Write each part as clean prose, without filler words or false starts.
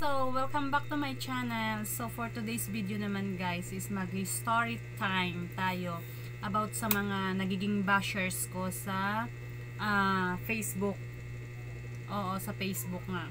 So, welcome back to my channel. So, for today's video naman guys is mag-story time tayo about sa mga nagiging bashers ko sa Facebook. Oo, sa Facebook nga.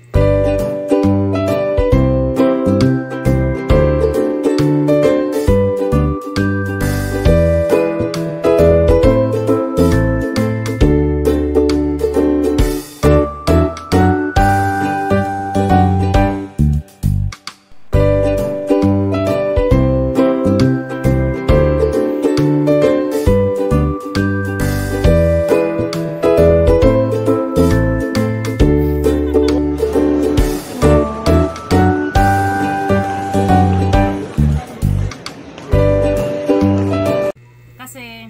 Kasi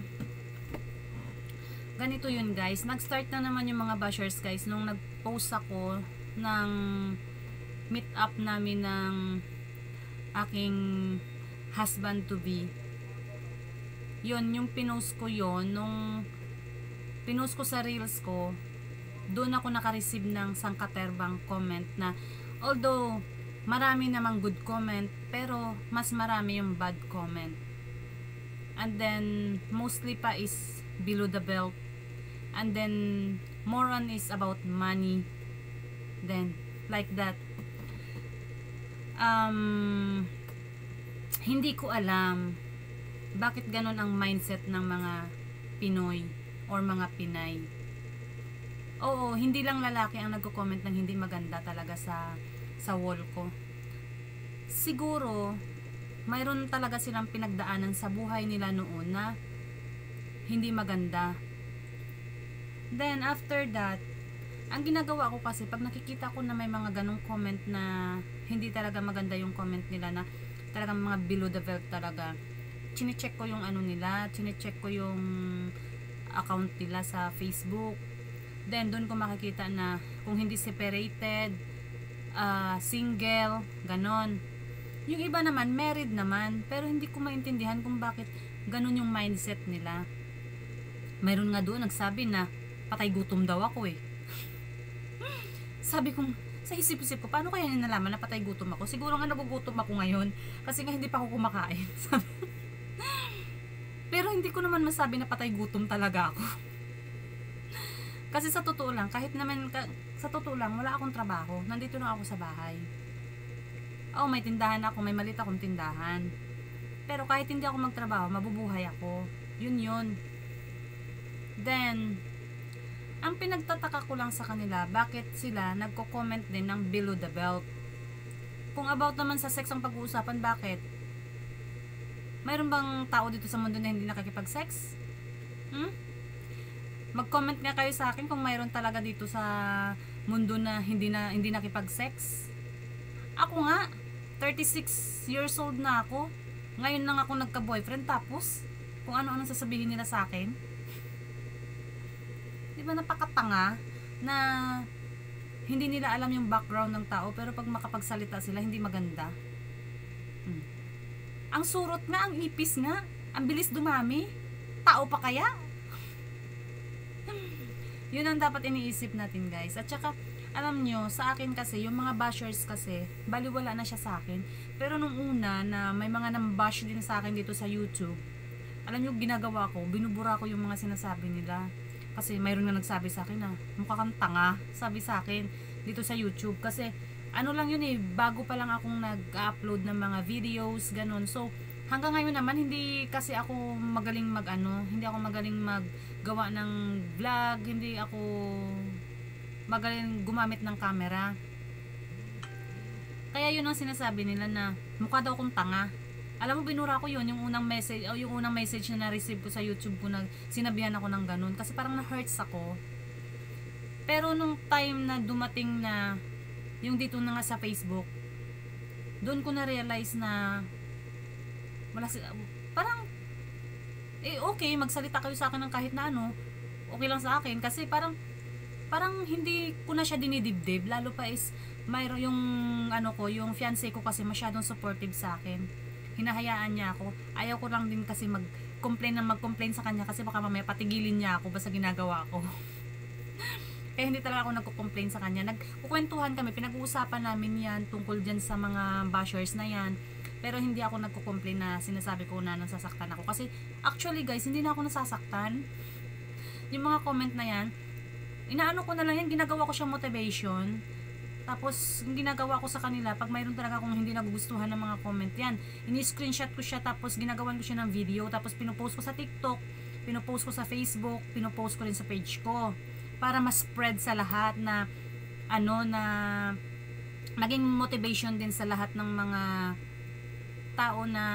ganito yun guys, nag-start na naman yung mga bashers guys nung nag-post ako ng meet up namin ng aking husband to be. Yun, yung pinost ko yun, nung pinost ko sa reels ko, doon ako naka-receive ng sangkaterbang comment na although marami namang good comment, pero mas marami yung bad comment. And then mostly pa is below the belt, and then more on is about money, then like that. Hindi ko alam bakit ganon ang mindset ng mga Pinoy or mga Pinay. Oo, hindi lang lalaki ang nagko-comment ng hindi maganda talaga sa wall ko. Siguro mayroon talaga silang pinagdaanan sa buhay nila noon na hindi maganda. Then after that, ang ginagawa ko kasi pag nakikita ko na may mga ganong comment na hindi talaga maganda yung comment nila, na talagang mga below the belt talaga, chine-check ko yung ano nila, chine-check ko yung account nila sa Facebook. Then doon ko makikita na kung hindi separated, single, ganon. Yung iba naman, married naman, pero hindi ko maintindihan kung bakit ganun yung mindset nila. Mayroon nga doon nagsabi na patay gutom daw ako eh. Sabi kong, sa isip-isip ko, paano kaya nalaman na patay gutom ako? Siguro nga nagugutom ako ngayon, kasi nga hindi pa ako kumakain. Pero hindi ko naman masabi na patay gutom talaga ako. Kasi sa totoo lang, kahit naman, sa totoo lang, wala akong trabaho. Nandito na ako sa bahay. Oh, may tindahan ako, may maliit akong tindahan. Pero kahit hindi ako magtrabaho, mabubuhay ako. Yun yun. Then, ang pinagtataka ko lang sa kanila, bakit sila nagko-comment din ng below the belt? Kung about naman sa sex ang pag-uusapan, bakit? Mayroon bang tao dito sa mundo na hindi nakikipag-sex? Mag-comment nga kayo sa akin kung mayroon talaga dito sa mundo na hindi nakipag-sex. Ako nga, 36 years old na ako. Ngayon lang ako nagka-boyfriend, tapos kung ano-ano sasabihin nila sa akin. Di ba napakatanga na hindi nila alam yung background ng tao, pero pag makapagsalita sila, hindi maganda. Ang surot nga, ang ipis nga, ang bilis dumami. Tao pa kaya? Yun ang dapat iniisip natin guys. At saka, alam nyo, sa akin kasi, yung mga bashers kasi, baliwala na siya sa akin. Pero nung una, na may mga nambash din sa akin dito sa YouTube, alam nyo, ginagawa ko, binubura ko yung mga sinasabi nila. Kasi mayroon na nagsabi sa akin na, mukha kang tanga, sabi sa akin, dito sa YouTube. Kasi, ano lang yun eh, bago pa lang akong nag-upload ng mga videos, ganun. So, hanggang ngayon naman, hindi kasi ako magaling hindi ako magaling maggawa ng vlog, hindi ako magaling gumamit ng camera. Kaya yun ang sinasabi nila na mukha daw akong tanga. Alam mo, binura ko yun, yung unang message na na-receive ko sa YouTube ko, na sinabihan ako ng ganun. Kasi parang na-hurts ako. Pero nung time na dumating na yung dito na nga sa Facebook, doon ko na-realize na parang okay, magsalita kayo sa akin ng kahit na ano, okay lang sa akin. Kasi parang hindi ko na siya dinidibdib, lalo pa is mayroon yung yung fiancé ko kasi masyadong supportive sa akin. Hinahayaan niya ako. Ayaw ko lang din kasi mag-complain sa kanya, kasi baka mamaya patigilin niya ako basta ginagawa ko. Kaya hindi talaga ako nagko-complain sa kanya. Nagkukwentuhan kami, pinag-uusapan namin yan tungkol dyan sa mga bashers na yan. Pero hindi ako nagko-complain na sinasabi ko na nasasaktan ako. Kasi actually guys, hindi na ako nasasaktan. Yung mga comment na yan, inaano ko na lang yan, ginagawa ko siyang motivation. Tapos, yung ginagawa ko sa kanila, pag mayroon talaga akong hindi nagugustuhan ng mga comment yan, ini-screenshot ko siya, tapos ginagawan ko siya ng video, tapos pinupost ko sa TikTok, pinupost ko sa Facebook, pinupost ko rin sa page ko. Para ma-spread sa lahat na, na naging motivation din sa lahat ng mga tao na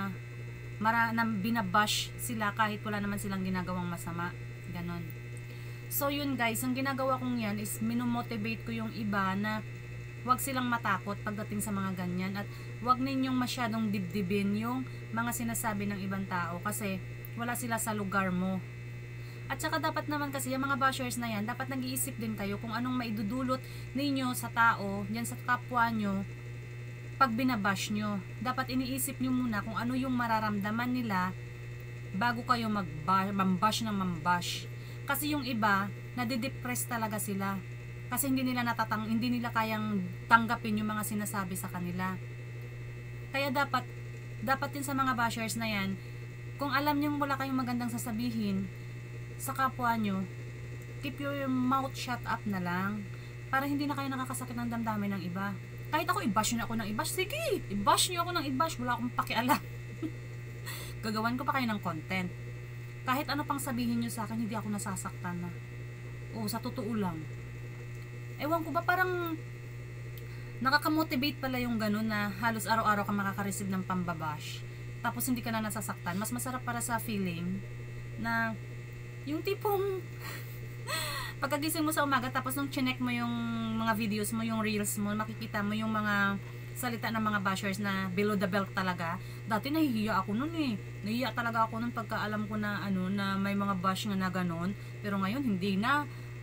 binabash sila kahit wala naman silang ginagawang masama. Ganon. So yun guys, ang ginagawa kong yan is minomotivate ko yung iba na huwag silang matakot pagdating sa mga ganyan at huwag ninyong masyadong dibdibin yung mga sinasabi ng ibang tao kasi wala sila sa lugar mo. At saka dapat naman kasi yung mga bashers na yan, dapat nag-iisip din kayo kung anong maidudulot ninyo sa tao, yan sa kapwa nyo, pag binabash nyo. Dapat iniisip nyo muna kung ano yung mararamdaman nila bago kayo mambash ng mambash. Kasi yung iba, nadidepress talaga sila. Kasi hindi nila kayang tanggapin yung mga sinasabi sa kanila. Kaya dapat din sa mga bashers na yan, kung alam nyo wala kayong magandang sasabihin sa kapwa nyo, keep your mouth shut up na lang. Para hindi na kayo nakakasakit ng damdamin ng iba. Kahit ako, i-bash nyo ako ng i-bash. Sige, i-bash nyo ako ng i-bash. Wala akong pakialam. Gagawan ko pa kayo ng content. Kahit ano pang sabihin nyo sa akin, hindi ako nasasaktan na. O, sa totoo lang. Ewan ko ba, parang nakakamotivate pala yung ganun na halos araw-araw ka makaka-receive ng pambabash. Tapos hindi ka na nasasaktan. Mas masarap para sa feeling na yung tipong pagkagising mo sa umaga, tapos nung chinek mo yung mga videos mo, yung reels mo, makikita mo yung mga salita ng mga bashers na below the belt talaga. Dati nahihiya ako nun eh. Nahihiya talaga ako nun pagka alam ko na na may mga bash nga na ganon. Pero ngayon hindi na.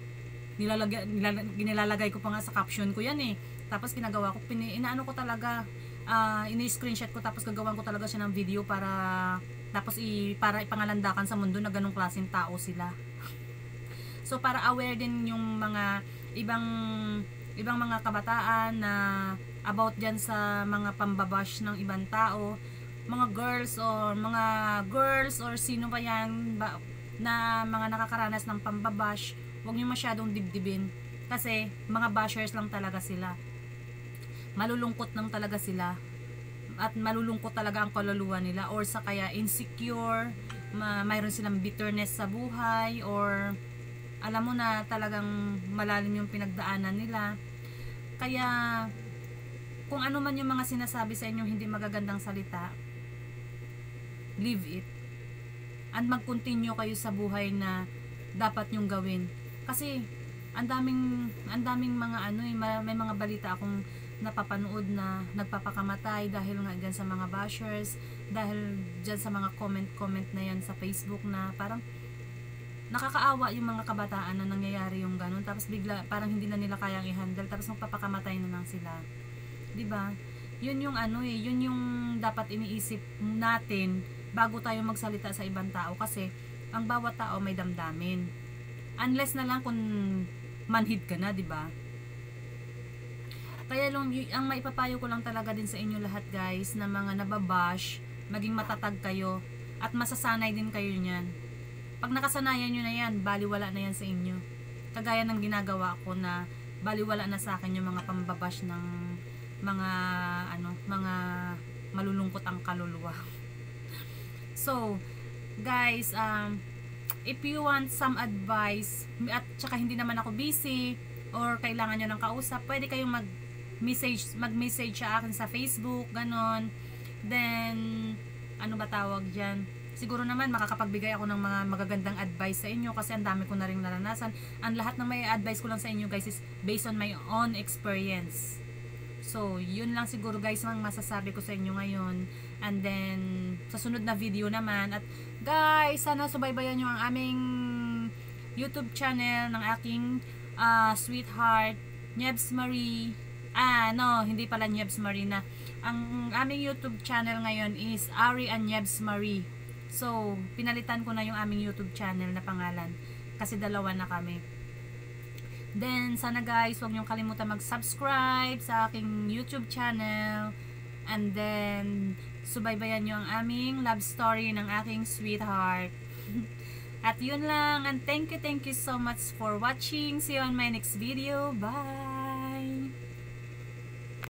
Nilalagay ko pa nga sa caption ko yan eh. Tapos ginagawa ko, inaano ko talaga, ini-screenshot ko, tapos gagawan ko talaga siya ng video para ipangalandakan sa mundo na ganong klaseng tao sila. So para aware din yung mga ibang mga kabataan na about dyan sa mga pambabash ng ibang tao, mga girls or sino pa yan na mga nakakaranas ng pambabash, huwag nyo masyadong dibdibin kasi mga bashers lang talaga sila. Malulungkot lang talaga sila at malulungkot talaga ang kaluluwa nila, or sa kaya insecure, mayroon silang bitterness sa buhay, or alam mo na talagang malalim yung pinagdaanan nila. Kaya kung ano man yung mga sinasabi sa inyo hindi magagandang salita, leave it and mag-continue kayo sa buhay na dapat nyong gawin. Kasi ang daming mga may mga balita akong napapanood na nagpapakamatay dahil nga dyan sa mga bashers, dahil dyan sa mga comment na yan sa Facebook na parang nakakaawa yung mga kabataan na nangyayari yung ganun, tapos bigla parang hindi na nila kayang i-handle, tapos magpapakamatay na lang sila. 'Di ba? Yun yung yun yung dapat iniisip natin bago tayo magsalita sa ibang tao, kasi ang bawat tao may damdamin. Unless na lang kung manhid ka na, 'di ba? Kaya ang maipapayo ko lang talaga din sa inyo lahat guys, na mga nababash, maging matatag kayo at masasanay din kayo niyan. Pag nakasanayan nyo na yan, baliwala na yan sa inyo. Kagaya ng ginagawa ko na baliwala na sa akin yung mga pambabash ng mga malulungkot ang kaluluwa. So, guys, if you want some advice, at saka hindi naman ako busy, or kailangan nyo ng kausap, pwede kayong mag-message sa akin sa Facebook, ganon. Then, ano ba tawag dyan? Siguro naman makakapagbigay ako ng mga magagandang advice sa inyo kasi ang dami ko na rin naranasan. Ang lahat ng may advice ko lang sa inyo guys is based on my own experience. So, yun lang siguro guys ang masasabi ko sa inyo ngayon. And then, sa sunod na video naman. At guys, sana subaybayan nyo ang aming YouTube channel ng aking sweetheart, Nyebs Marie. Hindi pala Nyebs Marie na. Ang aming YouTube channel ngayon is Ari and Nyebs Marie. So, pinalitan ko na yung aming YouTube channel na pangalan kasi dalawa na kami. Then, sana guys, huwag niyong kalimutan mag-subscribe sa aking YouTube channel. And then, subaybayan niyo ang aming love story ng aking sweetheart. At yun lang. And thank you so much for watching. See you on my next video. Bye!